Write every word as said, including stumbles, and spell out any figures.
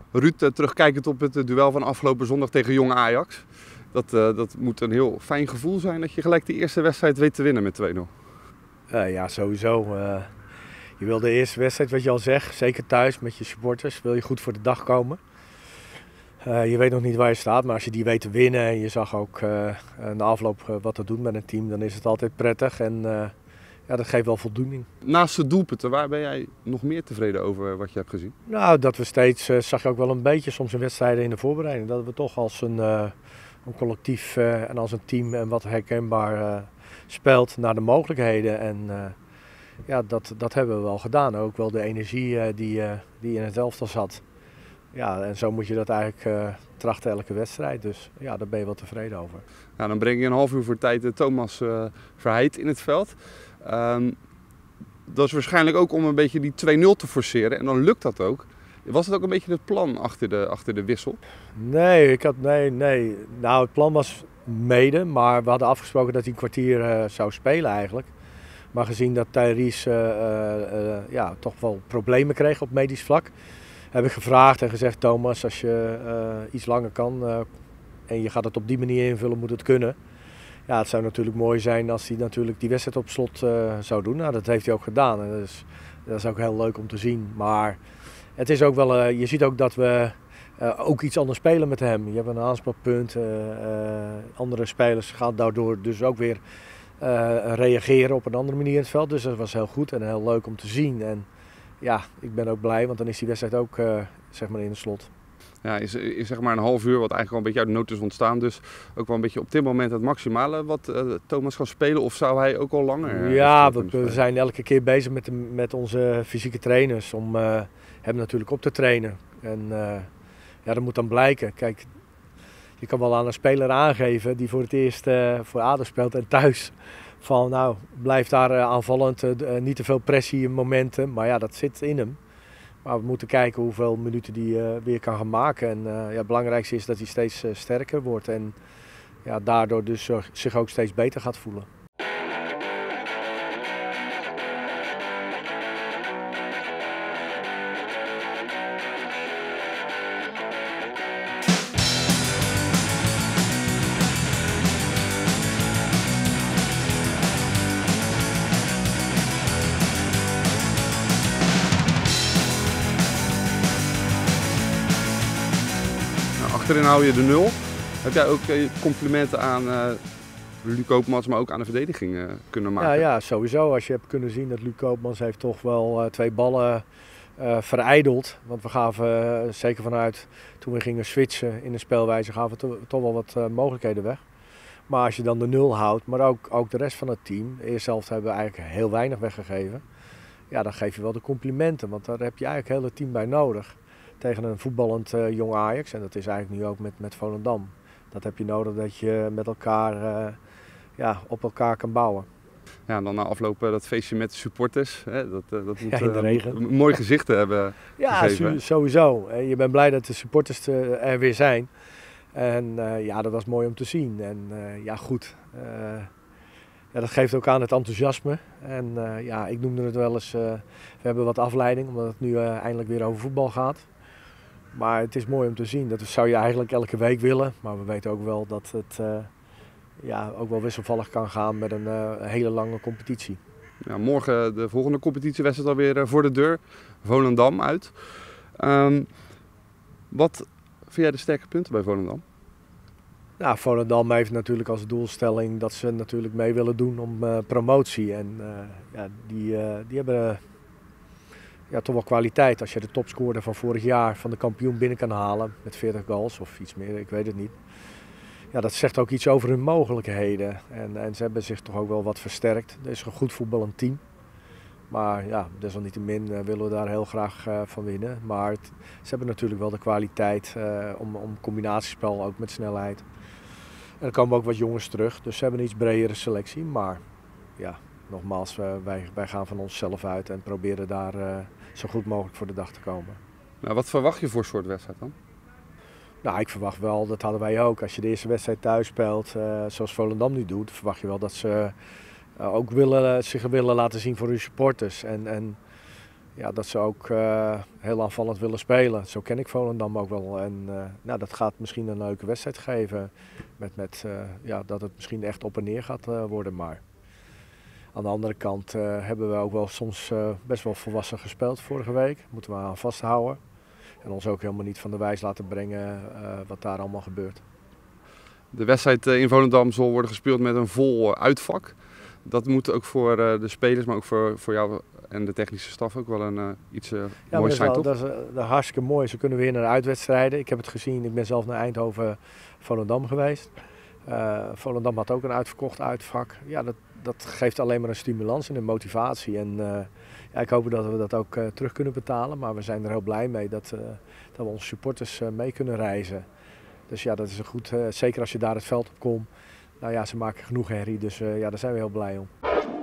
Ruud, uh, terugkijkend op het uh, duel van afgelopen zondag tegen Jong Ajax. Dat, uh, dat moet een heel fijn gevoel zijn dat je gelijk de eerste wedstrijd weet te winnen met twee nul. Uh, ja, sowieso. Uh, je wil de eerste wedstrijd, wat je al zegt, zeker thuis met je supporters, wil je goed voor de dag komen. Uh, je weet nog niet waar je staat, maar als je die weet te winnen en je zag ook uh, na afloop uh, wat dat doet met een team, dan is het altijd prettig en uh, ja, dat geeft wel voldoening. Naast de doelpunten, waar ben jij nog meer tevreden over wat je hebt gezien? Nou, dat we steeds, uh, zag je ook wel een beetje soms in wedstrijden in de voorbereiding, dat we toch als een, uh, een collectief uh, en als een team en wat herkenbaar uh, speelt naar de mogelijkheden. En uh, ja, dat, dat hebben we wel gedaan. Ook wel de energie uh, die, uh, die in het elftal zat. Ja, en zo moet je dat eigenlijk uh, trachten elke wedstrijd. Dus ja, daar ben je wel tevreden over. Nou, dan breng je een half uur voor tijd uh, Thomas uh, Verheid in het veld. Um, dat is waarschijnlijk ook om een beetje die twee nul te forceren. En dan lukt dat ook. Was het ook een beetje het plan achter de, achter de wissel? Nee, ik had, nee, nee. Nou, het plan was mede. Maar we hadden afgesproken dat hij een kwartier uh, zou spelen eigenlijk. Maar gezien dat Tyrese uh, uh, uh, ja, toch wel problemen kreeg op medisch vlak, heb ik gevraagd en gezegd: Thomas, als je uh, iets langer kan uh, en je gaat het op die manier invullen, moet het kunnen. Ja, het zou natuurlijk mooi zijn als hij natuurlijk die wedstrijd op slot uh, zou doen. Nou, dat heeft hij ook gedaan. En dat is, dat is ook heel leuk om te zien. Maar het is ook wel, uh, je ziet ook dat we uh, ook iets anders spelen met hem. Je hebt een aanspeelpunt. Uh, uh, andere spelers gaan daardoor dus ook weer uh, reageren op een andere manier in het veld. Dus dat was heel goed en heel leuk om te zien. En ja, ik ben ook blij, want dan is die wedstrijd ook uh, zeg maar in het slot. Ja, is, is zeg maar een half uur, wat eigenlijk al een beetje uit de nood is ontstaan. Dus ook wel een beetje op dit moment het maximale wat uh, Thomas kan spelen. Of zou hij ook al langer? Uh, ja, we, we zijn elke keer bezig met, de, met onze fysieke trainers om uh, hem natuurlijk op te trainen. En uh, ja, dat moet dan blijken. Kijk, je kan wel aan een speler aangeven die voor het eerst uh, voor A D O speelt en thuis. Van nou, blijf daar uh, aanvallend, uh, niet te veel pressie in momenten. Maar ja, dat zit in hem. Maar we moeten kijken hoeveel minuten hij uh, weer kan gaan maken. En uh, ja, het belangrijkste is dat hij steeds uh, sterker wordt. En ja, daardoor dus uh, zich ook steeds beter gaat voelen. Achterin hou je de nul. Heb jij ook complimenten aan uh, Luc Koopmans, maar ook aan de verdediging uh, kunnen maken? Ja, ja, sowieso. Als je hebt kunnen zien dat Luc Koopmans heeft toch wel uh, twee ballen uh, verijdeld. Want we gaven, uh, zeker vanuit toen we gingen switchen in de spelwijze, gaven we to toch wel wat uh, mogelijkheden weg. Maar als je dan de nul houdt, maar ook, ook de rest van het team, de eerste helft hebben we eigenlijk heel weinig weggegeven. Ja, dan geef je wel de complimenten, want daar heb je eigenlijk het hele team bij nodig. Tegen een voetballend uh, Jong Ajax, en dat is eigenlijk nu ook met, met Volendam. Dat heb je nodig dat je met elkaar uh, ja, op elkaar kan bouwen. Ja, en dan na afloop uh, dat feestje met de supporters. Hè, dat, uh, dat moet ja, in de regen. Uh, een mooi gezicht hebben ja, gegeven. Sowieso. Je bent blij dat de supporters uh, er weer zijn. En uh, ja, dat was mooi om te zien. En uh, ja, goed. Uh, ja, dat geeft ook aan het enthousiasme. En uh, ja, ik noemde het wel eens, uh, we hebben wat afleiding, omdat het nu uh, eindelijk weer over voetbal gaat. Maar het is mooi om te zien. Dat zou je eigenlijk elke week willen. Maar we weten ook wel dat het uh, ja, ook wel wisselvallig kan gaan met een uh, hele lange competitie. Ja, morgen de volgende competitiewedstrijd alweer uh, voor de deur. Volendam uit. Um, wat vind jij de sterke punten bij Volendam? Nou, Volendam heeft natuurlijk als doelstelling dat ze natuurlijk mee willen doen om uh, promotie. En uh, ja, die, uh, die hebben... Uh, Ja, toch wel kwaliteit. Als je de topscorer van vorig jaar van de kampioen binnen kan halen met veertig goals of iets meer, ik weet het niet. Ja, dat zegt ook iets over hun mogelijkheden. En, en ze hebben zich toch ook wel wat versterkt. Er is een goed voetballend team. Maar ja, desalniettemin uh, willen we daar heel graag uh, van winnen. Maar het, ze hebben natuurlijk wel de kwaliteit uh, om, om combinatiespel, ook met snelheid. En er komen ook wat jongens terug, dus ze hebben een iets bredere selectie. Maar ja, nogmaals, uh, wij, wij gaan van onszelf uit en proberen daar uh, zo goed mogelijk voor de dag te komen. Nou, wat verwacht je voor soort wedstrijd dan? Nou, ik verwacht wel, dat hadden wij ook. Als je de eerste wedstrijd thuis speelt, uh, zoals Volendam nu doet, verwacht je wel dat ze uh, ook willen, zich willen laten zien voor hun supporters. En, en ja, dat ze ook uh, heel aanvallend willen spelen. Zo ken ik Volendam ook wel. En uh, nou, dat gaat misschien een leuke wedstrijd geven. Met, met, uh, ja, dat het misschien echt op en neer gaat uh, worden. Maar aan de andere kant uh, hebben we ook wel soms uh, best wel volwassen gespeeld vorige week. Moeten we aan vasthouden. En ons ook helemaal niet van de wijs laten brengen uh, wat daar allemaal gebeurt. De wedstrijd in Volendam zal worden gespeeld met een vol uitvak. Dat moet ook voor de spelers, maar ook voor, voor jou en de technische staf ook wel een, uh, iets uh, ja, moois zijn, wel, toch? Dat is, dat is hartstikke mooi. Ze kunnen weer naar de uitwedstrijden. Ik heb het gezien, ik ben zelf naar Eindhoven Volendam geweest. Uh, Volendam had ook een uitverkocht uitvak. Ja, dat, dat geeft alleen maar een stimulans en een motivatie. En uh, ja, ik hoop dat we dat ook uh, terug kunnen betalen. Maar we zijn er heel blij mee dat, uh, dat we onze supporters uh, mee kunnen reizen. Dus ja, dat is een goed, uh, zeker als je daar het veld op komt. Nou ja, ze maken genoeg herrie, dus uh, ja, daar zijn we heel blij om.